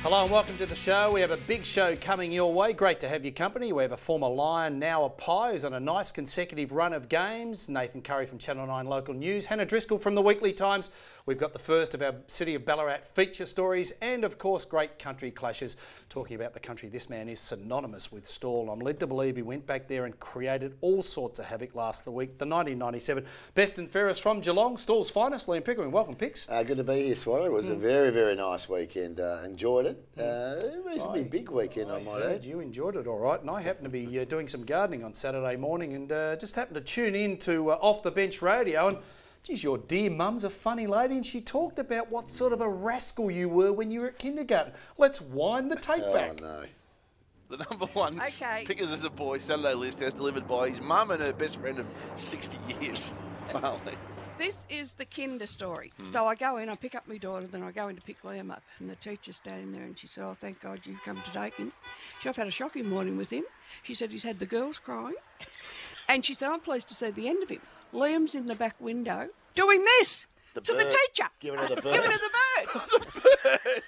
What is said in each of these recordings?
Hello and welcome to the show. We have a big show coming your way. Great to have your company. We have a former Lion, now a Pie, who's on a nice consecutive run of games. Nathan Currie from Channel 9 Local News. Hannah Driscoll from the Weekly Times. We've got the first of our City of Ballarat feature stories and, of course, great country clashes. Talking about the country, this man is synonymous with Stawell. I'm led to believe he went back there and created all sorts of havoc last week. The 1997 best and fairest from Geelong, Stawell's finest, Liam Pickering. Welcome, Picks. Good to be here, Swatter. It was a very, very nice weekend. Enjoyed it. A reasonably big weekend, I might add. You enjoyed it all right, and I happened to be doing some gardening on Saturday morning and just happened to tune in to Off the Bench Radio, and geez, your dear mum's a funny lady, and she talked about what sort of a rascal you were when you were at kindergarten. Let's wind the tape back. Oh, no. The number one Pickers as a boy Saturday list as delivered by his mum and her best friend of 60 years. Marley. This is the kinder story. So I go in, I pick up my daughter, then I go in to pick Liam up, and the teacher's standing there, and she said, "Oh, thank God you've come to take him." I've had a shocking morning with him. She said he's had the girls crying, and she said, "I'm pleased to see the end of him." Liam's in the back window doing this to the teacher. Giving her the bird. Giving her the bird.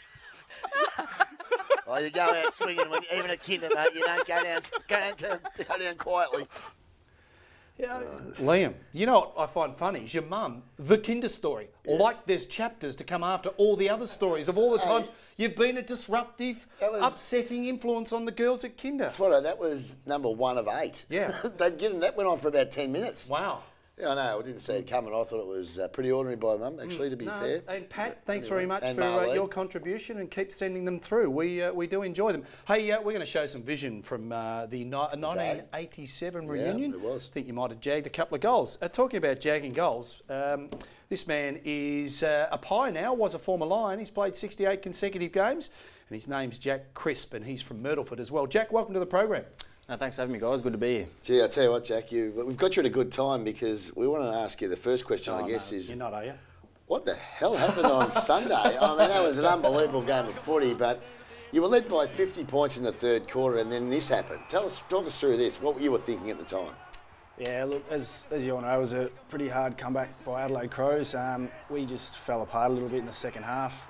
Oh, you go out swinging, even a kinder, mate. You don't go down quietly. Yeah, Liam, you know what I find funny is your mum, the kinder story. Yeah. Like there's chapters to come after all the other stories of all the times you've been a disruptive, upsetting influence on the girls at kinder. Swatter, that was number 1 of 8. Yeah. That went on for about 10 minutes. Wow. Yeah, I know. I didn't see it coming. I thought it was pretty ordinary by mum, actually, to be fair. And Pat, thanks very much for your contribution, and keep sending them through. We do enjoy them. Hey, we're going to show some vision from the 1987 reunion. Yeah, it was. I think you might have jagged a couple of goals. Talking about jagging goals, this man is a Pie now, was a former Lion. He's played 68 consecutive games, and his name's Jack Crisp, and he's from Myrtleford as well. Jack, welcome to the program. Thanks for having me, guys. Good to be here. Gee, I tell you what, Jack, we've got you at a good time because we want to ask you the first question, I guess, is... You're not, are you? What the hell happened on Sunday? I mean, that was an unbelievable game of footy, but you were led by 50 points in the third quarter, and then this happened. Talk us through this, what you were thinking at the time. Yeah, look, as you all know, it was a pretty hard comeback by Adelaide Crows. We just fell apart a little bit in the second half.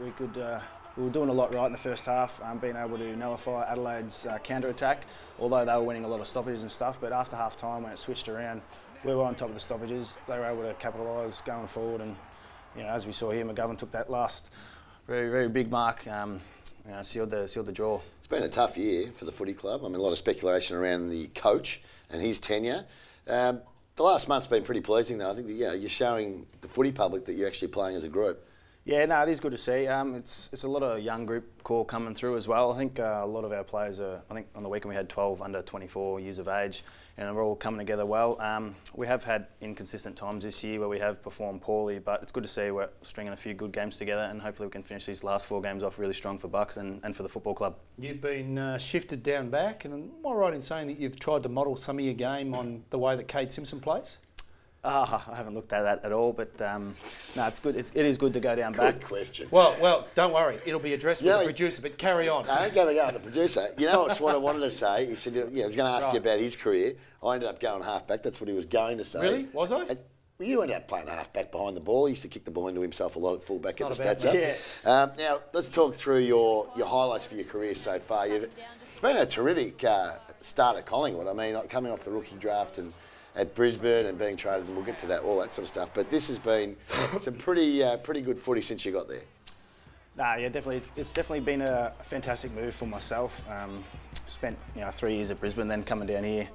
We were doing a lot right in the first half, being able to nullify Adelaide's counter-attack, although they were winning a lot of stoppages and stuff. But after half-time, when it switched around, we were on top of the stoppages. They were able to capitalise going forward, and as we saw here, McGovern took that last very, very big mark, sealed the draw. It's been a tough year for the footy club. I mean, a lot of speculation around the coach and his tenure. The last month's been pretty pleasing, though. I think that, you're showing the footy public that you're actually playing as a group. Yeah, no, it is good to see. It's a lot of young group core coming through as well. I think a lot of our players I think on the weekend we had 12 under 24 years of age, and we're all coming together well. We have had inconsistent times this year where we have performed poorly, but it's good to see we're stringing a few good games together, and hopefully we can finish these last 4 games off really strong for Bucks and for the football club. You've been shifted down back, and am I right in saying that you've tried to model some of your game on the way that Kade Simpson plays? I haven't looked at that at all, but no, it's good. It is good to go down back. Good question. Well, don't worry. It'll be addressed with the producer, but carry on. No, don't go with the producer. You know what I wanted to say? He said, I was going to ask you about his career. I ended up going half-back. That's what he was going to say. Really? Was I? Well, you ended up playing half-back behind the ball. He used to kick the ball into himself a lot at full-back at the stats up. Yes. Now, let's talk through your highlights for your career so far. It's been a terrific start at Collingwood. I mean, coming off the rookie draft and at Brisbane and being traded, and we'll get to that, all that sort of stuff. But this has been some pretty good footy since you got there. Nah, yeah, definitely. It's definitely been a fantastic move for myself. Spent 3 years at Brisbane, then coming down here.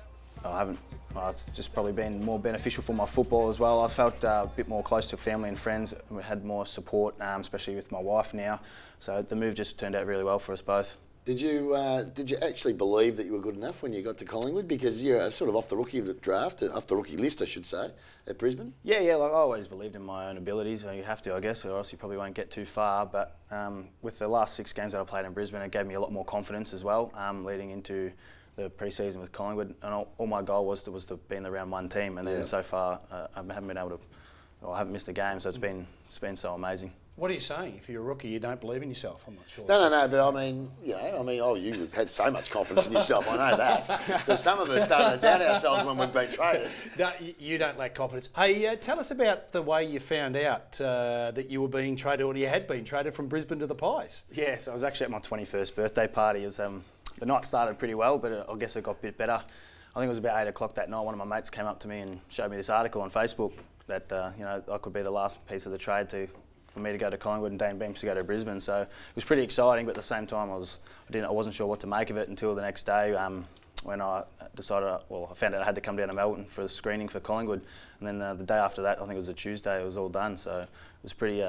It's just probably been more beneficial for my football as well. I felt a bit more close to family and friends. We had more support, especially with my wife now. So the move just turned out really well for us both. Did you actually believe that you were good enough when you got to Collingwood? Because you're sort of off the rookie draft, off the rookie list, I should say, at Brisbane. Yeah. Like I always believed in my own abilities. You have to, I guess, or else you probably won't get too far. But with the last 6 games that I played in Brisbane, it gave me a lot more confidence as well, leading into the pre-season with Collingwood. And all my goal was to be in the round 1 team. And then so far, I haven't been able to. I haven't missed a game, so it's been so amazing. What are you saying? If you're a rookie, you don't believe in yourself. I'm not sure. No, but I mean, you had so much confidence in yourself, I know that. But some of us started to doubt ourselves when we've been traded. No, you don't lack confidence. Hey, tell us about the way you found out that you were being traded, or you had been traded from Brisbane to the Pies. Yeah, so I was actually at my 21st birthday party. It was, the night started pretty well, but I guess it got a bit better. I think it was about 8 o'clock that night. One of my mates came up to me and showed me this article on Facebook that I could be the last piece of the trade for me to go to Collingwood and Dane Beams to go to Brisbane. So it was pretty exciting, but at the same time I wasn't sure what to make of it until the next day when I decided, I found out I had to come down to Melbourne for a screening for Collingwood, and then the day after that, I think it was a Tuesday, it was all done. So it was pretty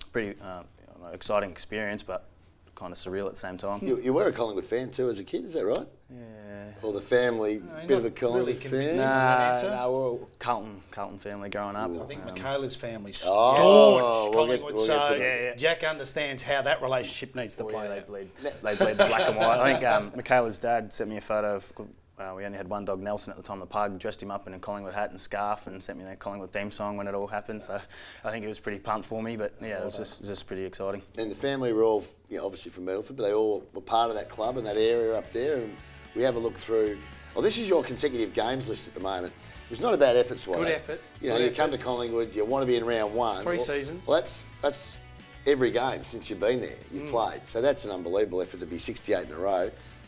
exciting experience, but kind of surreal at the same time. You were a Collingwood fan too as a kid, is that right? Yeah. Or the family, bit of a Collingwood fan? No, we're all Carlton family growing up. I think Michaela's family's staunch Collingwood, so Jack understands how that relationship needs to play out. They bleed the black and white. I think Michaela's dad sent me a photo of, we only had one dog, Nelson, at the time, the pug, dressed him up in a Collingwood hat and scarf and sent me the Collingwood theme song when it all happened. So I think it was pretty pumped for me, but yeah, it was just pretty exciting. And the family were all, obviously from Medford, but they all were part of that club and that area up there. And we have a look through. Oh, this is your consecutive games list at the moment. It was not a bad effort, Swat. Good effort. You come to Collingwood, you want to be in round one. 3 seasons. Well, that's every game since you've been there, you've played. So that's an unbelievable effort to be 68 in a row.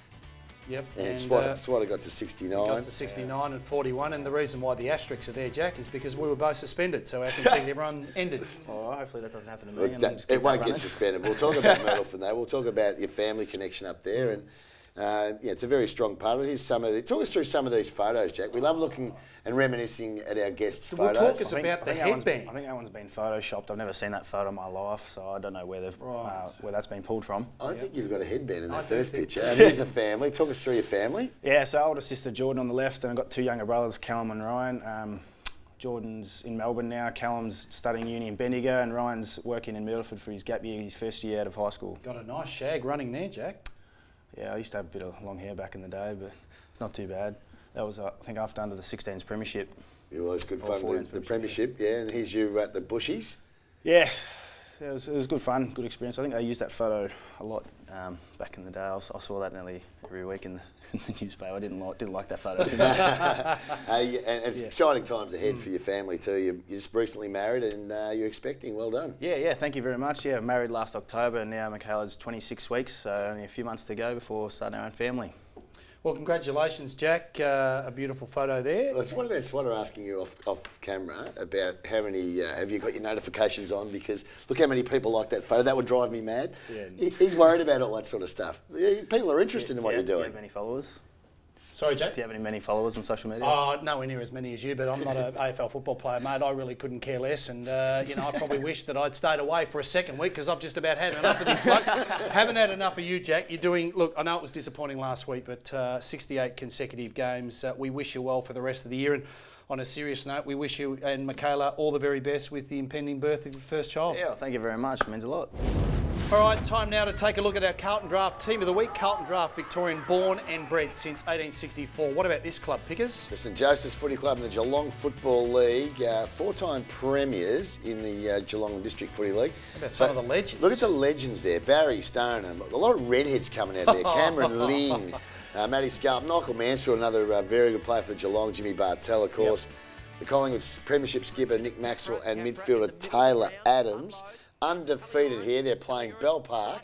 Yep. And Swatter got to 69. Got to 69 and 41, and the reason why the asterisks are there, Jack, is because we were both suspended, so our consecutive run ended. Oh, hopefully that doesn't happen to me. Look, it won't get suspended. We'll talk about Middleton though. We'll talk about your family connection up there, and it's a very strong part of it. Talk us through some of these photos, Jack. We love looking and reminiscing at our guests' photos. Talk us about the headband. I think that one's been photoshopped. I've never seen that photo in my life, so I don't know where that's been pulled from. I think you've got a headband in that first picture. And here's the family. Talk us through your family. Yeah, so older sister Jordan on the left, and I've got 2 younger brothers, Callum and Ryan. Jordan's in Melbourne now, Callum's studying uni in Bendigo, and Ryan's working in Milford for his gap year, his first year out of high school. Got a nice shag running there, Jack. Yeah, I used to have a bit of long hair back in the day, but it's not too bad. That was, I think, after under the 16s premiership. It was good fun, the premiership, yeah, and here's you at the Bushies. Yes, it was good fun, good experience. I think they used that photo a lot back in the day. I saw that nearly every week in the newspaper. I didn't like that photo too much. And it's exciting times ahead for your family too. You just recently married and you're expecting. Well done. Yeah, thank you very much. Yeah, married last October, and now Michaela's 26 weeks, so only a few months to go before starting our own family. Well, congratulations, Jack. A beautiful photo there. Well, what about Swatter asking you off camera about how many, have you got your notifications on? Because look how many people like that photo. That would drive me mad. Yeah. He's worried about all that sort of stuff. People are interested in what you're doing. Do you have many followers? Sorry, Jack? Do you have many followers on social media? Oh, nowhere near as many as you, but I'm not an AFL football player, mate. I really couldn't care less, and I probably wish that I'd stayed away for a second week because I've just about had enough of this bloke. Haven't had enough of you, Jack. You're doing, look, I know it was disappointing last week, but 68 consecutive games. We wish you well for the rest of the year, and on a serious note, we wish you and Michaela all the very best with the impending birth of your first child. Yeah, well, thank you very much. It means a lot. All right, time now to take a look at our Carlton Draft Team of the Week. Carlton Draft, Victorian, born and bred since 1864. What about this club, Pickers? The St Joseph's Footy Club in the Geelong Football League, 4-time premiers in the Geelong District Footy League. How about some of the legends? Look at the legends there. Barry Stone, a lot of redheads coming out there. Cameron Ling, Matty Scarp, Michael Mansfield, another very good player for the Geelong, Jimmy Bartell, of course. Yep. The Collingwood premiership skipper, Nick Maxwell, and midfielder Taylor Adams. Undefeated here, they're playing Bell Park,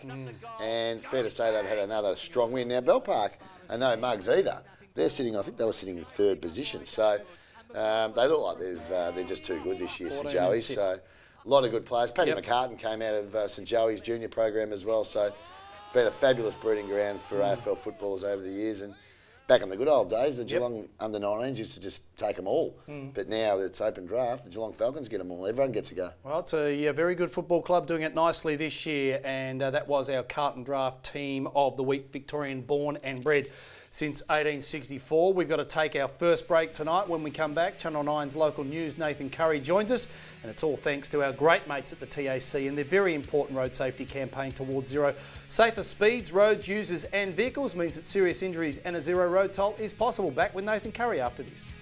and fair to say they've had another strong win. Now Bell Park are no mugs either. They're sitting, I think they were sitting in 3rd position, so they look like they're just too good this year, St Joey's. So a lot of good players. Paddy McCartan came out of St Joey's junior program as well, so been a fabulous breeding ground for AFL footballers over the years. And back in the good old days, the Geelong under-19s used to just take them all. But now that it's open draft, the Geelong Falcons get them all. Everyone gets a go. Well, it's a very good football club doing it nicely this year, and that was our Carlton Draft Team of the Week, Victorian, born and bred since 1864. We've got to take our first break tonight. When we come back, Channel 9's local news, Nathan Currie joins us, and it's all thanks to our great mates at the TAC and their very important road safety campaign towards zero. Safer speeds, roads, users and vehicles means that serious injuries and a zero road toll is possible. Back with Nathan Currie after this.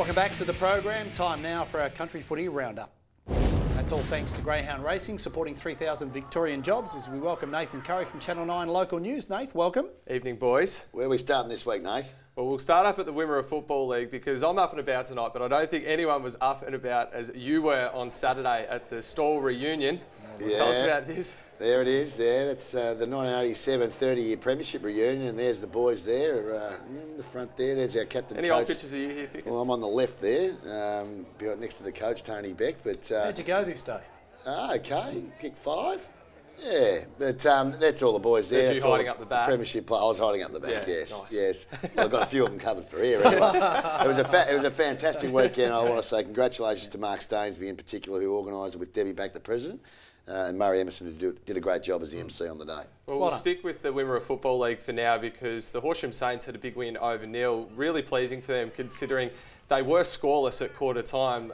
Welcome back to the program. Time now for our Country Footy Roundup. That's all thanks to Greyhound Racing, supporting 3,000 Victorian jobs, as we welcome Nathan Currie from Channel 9 Local News. Nath, welcome. Evening, boys. Where are we starting this week, Nath? Well, we'll start up at the Wimmera Football League because I'm up and about tonight, but I don't think anyone was up and about as you were on Saturday at the Stall reunion. Yeah. Tell us about this. There it is, there. That's the 1987 30-year premiership reunion, and there's the boys there in the front there. There's our captain. Any coach. old pictures of you here, Pickers? Well, I'm on the left there, next to the coach, Tony Beck. But how'd you go this day? Okay, kick 5. Yeah, but that's all the boys there. There's you that's hiding up the back. Premiership play. I was hiding up the back. Yeah, yes, nice. yes. Well, I've got a few of them covered for here. Anyway. It was a fantastic weekend. I want to say congratulations to Mark Stainsby in particular, who organised it with Debbie Back, the president. And Murray Emerson, who did a great job as the MC on the day. Well, we'll stick with the Wimmera Football League for now because the Horsham Saints had a big win over Nil. Really pleasing for them considering they were scoreless at quarter time.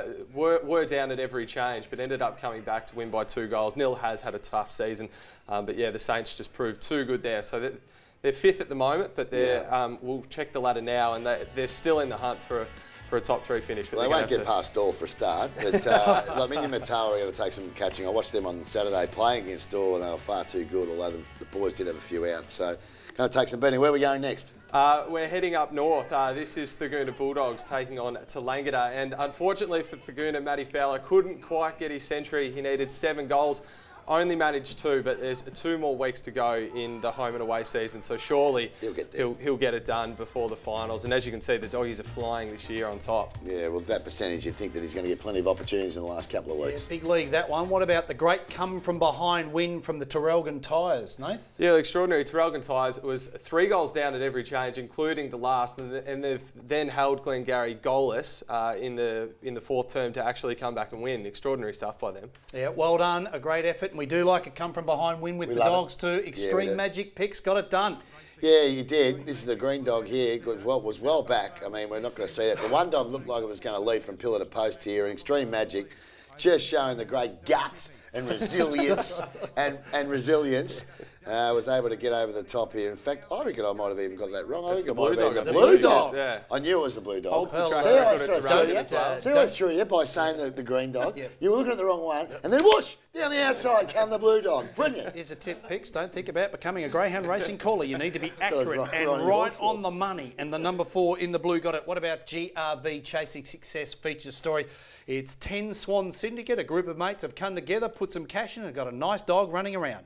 Were down at every change but ended up coming back to win by 2 goals. Nil has had a tough season. But yeah, the Saints just proved too good there. So they're 5th at the moment, but we'll check the ladder now and they're still in the hunt for a top 3 finish. But well, they won't get past Stall for a start, but Minion Matawa are going to take some catching. I watched them on Saturday playing against Stall and they were far too good, although the boys did have a few out. So going to take some beating. Where are we going next? We're heading up north. This is Thurgoona Bulldogs taking on Tallangatta, and unfortunately for Thurgoona, Matty Fowler couldn't quite get his century. He needed 7 goals. Only managed 2, but there's 2 more weeks to go in the home and away season, so surely he'll get it done before the finals. And as you can see, the doggies are flying this year on top. Yeah, well, that percentage, you think that he's going to get plenty of opportunities in the last couple of weeks. Yeah, big league, that one. What about the great come-from-behind win from the Terrelgan Tigers, Nath? Yeah, extraordinary. Terrelgan Tigers was 3 goals down at every change, including the last, and they've then held Glengarry goalless in the 4th term to actually come back and win. Extraordinary stuff by them. Yeah, well done. A great effort. And we do like a come-from-behind win with the Dogs too. Extreme Magic Picks got it done. Yeah, you did. This is the green dog here. Was well back. I mean, we're not going to see that. The one dog looked like it was going to lead from pillar to post here. And Extreme Magic just showing the great guts and resilience was able to get over the top here. In fact, I reckon I might have even got that wrong. I think it might have been the blue dog. Yeah. I knew it was the blue dog. Holds the track record at Terrelgan as well. See what I threw you by saying the green dog? You were looking at the wrong one, and then whoosh, down the outside came the blue dog. Brilliant. Here's a tip, Picks. Don't think about becoming a greyhound racing caller. You need to be accurate and right on the money. And the number 4 in the blue got it. What about GRV Chasing Success feature story? It's 10 Swan Syndicate. A group of mates have come together, put some cash in and got a nice dog running around.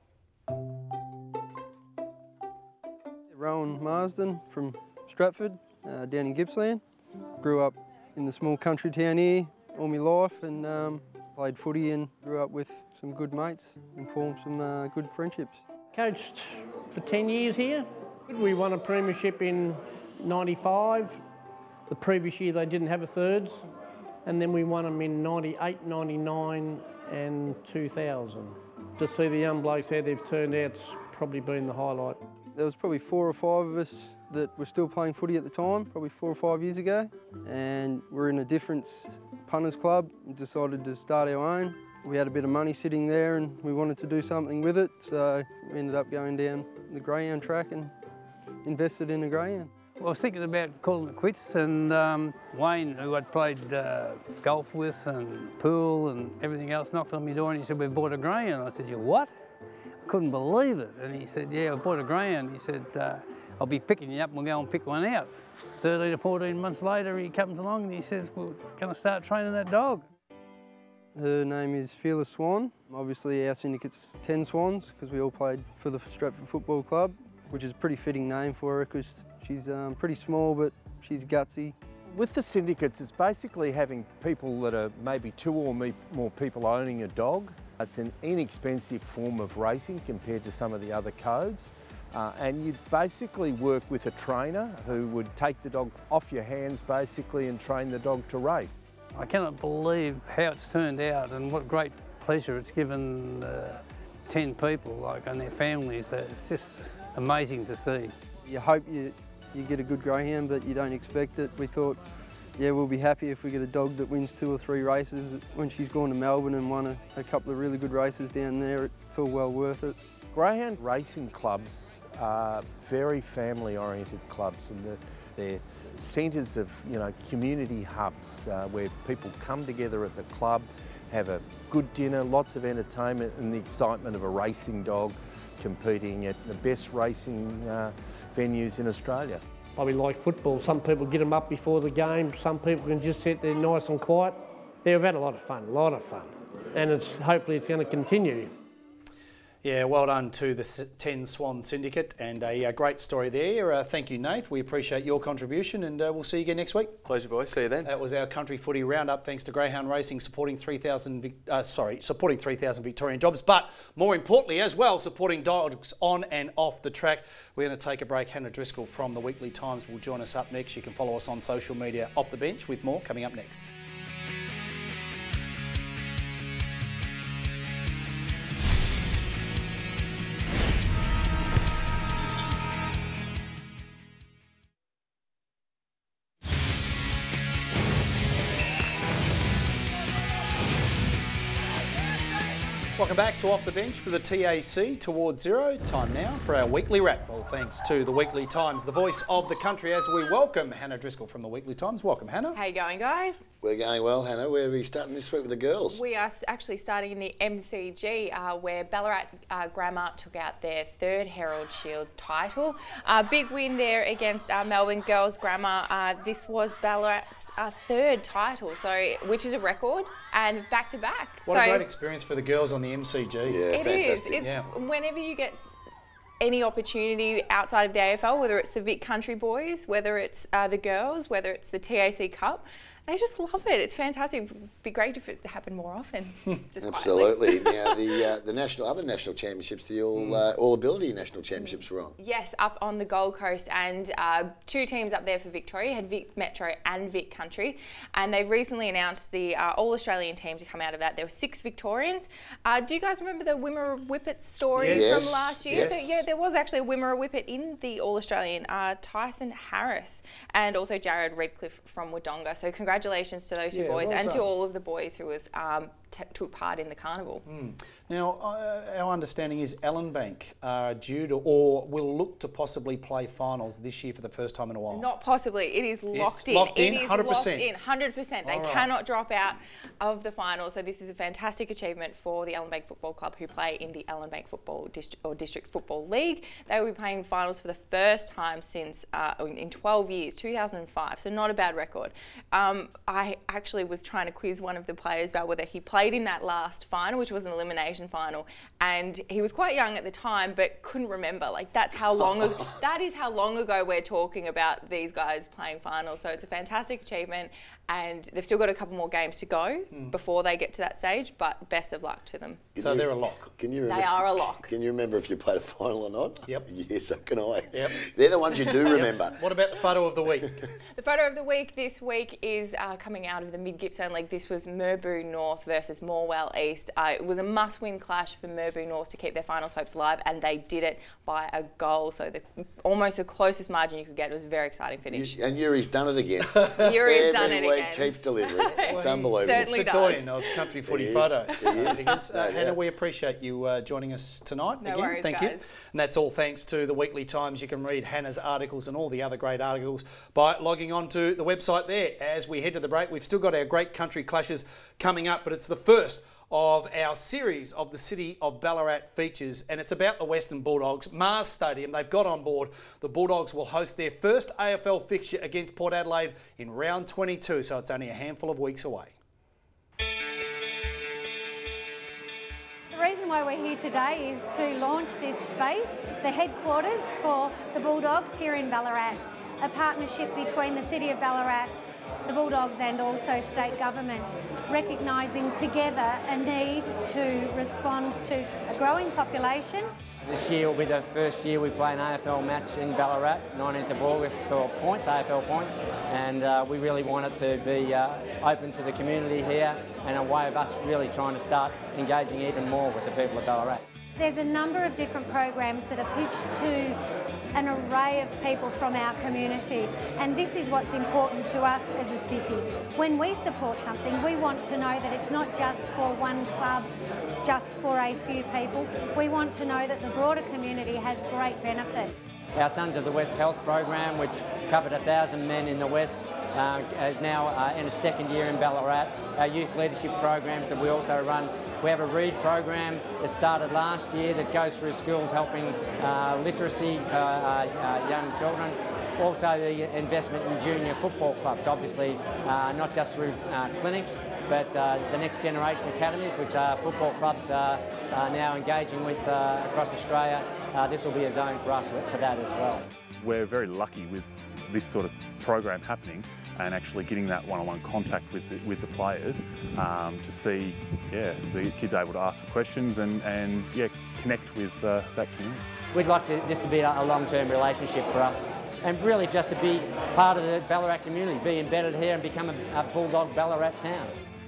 Rowan Marsden from Stratford, down in Gippsland. Grew up in the small country town here all my life and played footy and grew up with some good mates and formed some good friendships. Coached for 10 years here. We won a premiership in '95. The previous year they didn't have a thirds. And then we won them in '98, '99 and 2000. To see the young blokes how they've turned out's probably been the highlight. There was probably 4 or 5 of us that were still playing footy at the time, probably 4 or 5 years ago, and we're in a different punters club and decided to start our own. We had a bit of money sitting there and we wanted to do something with it, so we ended up going down the greyhound track and invested in a greyhound. Well, I was thinking about calling it quits, and Wayne, who I'd played golf with and pool and everything else, knocked on my door and he said, "We've bought a greyhound." I said, "You what?" Couldn't believe it. And he said, "Yeah, I've bought a greyhound." He said, "I'll be picking you up and we'll go and pick one out." 13 or 14 months later, he comes along and he says, "We're going to start training that dog." Her name is Fearless Swan. Obviously our syndicate's 10 Swans because we all played for the Stratford Football Club, which is a pretty fitting name for her because she's pretty small but she's gutsy. With the syndicates, it's basically having people that are maybe 2 or more people owning a dog. It's an inexpensive form of racing compared to some of the other codes. And you basically work with a trainer who would take the dog off your hands basically and train the dog to race. I cannot believe how it's turned out and what great pleasure it's given 10 people and their families. It's just amazing to see. You hope you get a good greyhound, but you don't expect it. We thought, yeah, we'll be happy if we get a dog that wins 2 or 3 races. When she's gone to Melbourne and won a couple of really good races down there, it's all well worth it. Greyhound racing clubs are very family-oriented clubs, and they're centres of, community hubs where people come together at the club, have a good dinner, lots of entertainment and the excitement of a racing dog competing at the best racing venues in Australia. Probably like football, some people get them up before the game, some people can just sit there nice and quiet. Yeah, we've had a lot of fun, and hopefully it's going to continue. Yeah, well done to the 10 Swan Syndicate, and a great story there. Thank you, Nath. We appreciate your contribution, and we'll see you again next week. Pleasure, boys. See you then. That was our Country Footy Roundup. Thanks to Greyhound Racing supporting 3,000 Victorian jobs, but more importantly as well, supporting dogs on and off the track. We're going to take a break. Hannah Driscoll from the Weekly Times will join us up next. You can follow us on social media. Off the Bench with more coming up next. Welcome back to Off the Bench for the TAC Towards Zero. Time now for our weekly wrap. All thanks to the Weekly Times, the voice of the country, as we welcome Hannah Driscoll from the Weekly Times. Welcome, Hannah. How you going, guys? We're going well, Hannah. Where are we starting this week with the girls? We are actually starting in the MCG, where Ballarat Grammar took out their third Herald Shield title. Big win there against Melbourne Girls Grammar. This was Ballarat's third title, which is a record, and back-to-back. What a great experience for the girls on the MCG. Yeah, fantastic. It's whenever you get any opportunity outside of the AFL, whether it's the Vic Country Boys, whether it's the girls, whether it's the TAC Cup, they just love it. It's fantastic. It'd be great if it happened more often. Absolutely. Now the other national championships, the All Ability national championships were on. Yes, up on the Gold Coast, and two teams up there for Victoria had Vic Metro and Vic Country, and they've recently announced the All Australian team to come out of that. There were 6 Victorians. Do you guys remember the Wimmera Whippet story from last year? Yes. So yeah, there was actually a Wimmera Whippet in the All Australian. Tyson Harris and also Jared Redcliffe from Wodonga. So congratulations to those two boys, well and done. to all of the boys who took part in the carnival. Now, our understanding is Ellenbank are due to, or will look to possibly play finals this year for the first time in a while. Not possibly. It is locked in. Locked in, it is 100%. locked in, 100%. They cannot drop out of the final. So this is a fantastic achievement for the Ellenbank Football Club, who play in the Ellenbank Football District Football League. They will be playing finals for the first time since in 12 years, 2005. So not a bad record. I actually was trying to quiz one of the players about whether he played in that last final, which was an elimination final, and he was quite young at the time, but couldn't remember. Like, that's how long ago, that is how long ago we're talking about these guys playing finals. So it's a fantastic achievement, and they've still got a couple more games to go before they get to that stage, but best of luck to them. So they're a lock. Can you remember, they are a lock. Can you remember if you played a final or not? Yep. Yes, so can I. Yep. They're the ones you do remember. What about the photo of the week? The photo of the week this week is coming out of the Mid-Gippsland League. This was Merbau North versus Morwell East. It was a must-win clash for Merbau North to keep their finals hopes alive, and they did it by a goal. So almost the closest margin you could get. It was a very exciting finish. And Yuri's done it again. Yuri's done it Every week again. keeps delivering. It's unbelievable. Certainly It's the doyen of country footy photos. Hannah, we appreciate you joining us tonight No again. worries, Thank guys. you. And that's all thanks to the Weekly Times. You can read Hannah's articles and all the other great articles by logging on to the website there. As we head to the break, we've still got our great country clashes coming up, but it's the first of our series of the City of Ballarat features, and it's about the Western Bulldogs. Mars Stadium, they've got on board. The Bulldogs will host their first AFL fixture against Port Adelaide in round 22, so it's only a handful of weeks away. The reason why we're here today is to launch this space, the headquarters for the Bulldogs here in Ballarat, a partnership between the City of Ballarat, the Bulldogs and also state government, recognising together a need to respond to a growing population. This year will be the first year we play an AFL match in Ballarat, 19th of August, for points, AFL points, and we really want it to be open to the community here and a way of us really trying to start engaging even more with the people of Ballarat. There's a number of different programs that are pitched to an array of people from our community, and this is what's important to us as a city. When we support something, we want to know that it's not just for one club, just for a few people. We want to know that the broader community has great benefit. Our Sons of the West Health program, which covered 1,000 men in the West, is now in its second year in Ballarat. Our youth leadership programs that we also run. We have a READ program that started last year that goes through schools helping literacy for young children. Also the investment in junior football clubs, obviously not just through clinics, but the Next Generation Academies, which football clubs are now engaging with across Australia. This will be a zone for us for that as well. We're very lucky with this sort of program happening and actually getting that one-on-one contact with the players to see, the kids able to ask the questions and connect with that community. We'd like this to be a long-term relationship for us, and really just to be part of the Ballarat community, be embedded here and become a Bulldog Ballarat town.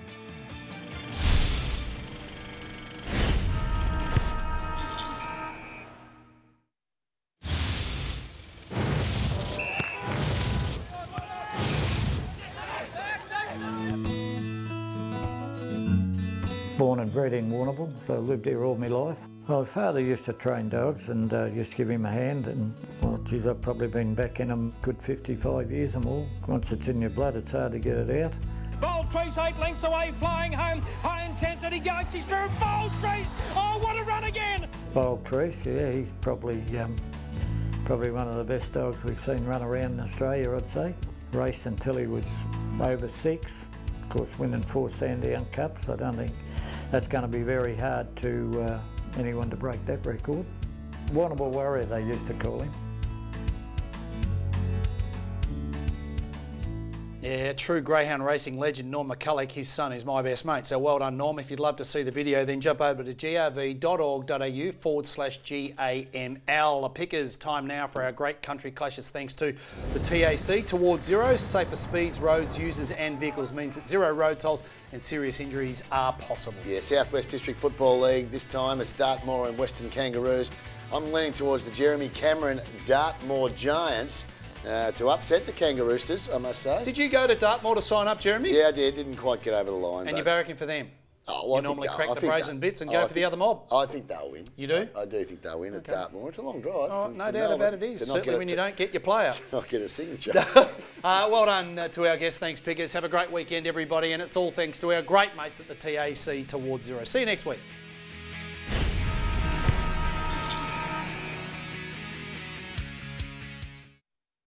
Born and bred in Warrnambool, so I lived here all my life. My father used to train dogs and used to give him a hand, and well, geez, I've probably been back in them good 55 years or more. Once it's in your blood, it's hard to get it out. Bold Trees 8 lengths away, flying home, high intensity, Galaxy Spirit, Bold Trees, oh what a run again! Bold Trees, yeah, he's probably one of the best dogs we've seen run around in Australia, I'd say. Raced until he was over 6, of course winning 4 Sandown Cups. I don't think that's going to be very hard to anyone to break that record. Warrnambool Warrior, they used to call him. Yeah, true greyhound racing legend Norm McCulloch, his son is my best mate. So well done, Norm. If you'd love to see the video, then jump over to grv.org.au/GAML. The Pickers, time now for our great country clashes thanks to the TAC. Towards zero, safer speeds, roads, users and vehicles means that 0 road tolls and serious injuries are possible. Yeah, South West District Football League. This time it's Dartmoor and Western Kangaroos. I'm leaning towards the Jeremy Cameron Dartmoor Giants. To upset the Kangaroosters, I must say. Did you go to Dartmoor to sign up, Jeremy? Yeah, I did. Didn't quite get over the line. And you're barracking for them? Oh, well, you normally crack the brazen bits and go for the other mob. I think they'll win. You do? I do think they'll win at Dartmoor. It's a long drive. Oh, no doubt about it is. Certainly when you don't get your player. Not get a signature. Well done to our guests. Thanks, Pickers. Have a great weekend, everybody. And it's all thanks to our great mates at the TAC Towards Zero. See you next week.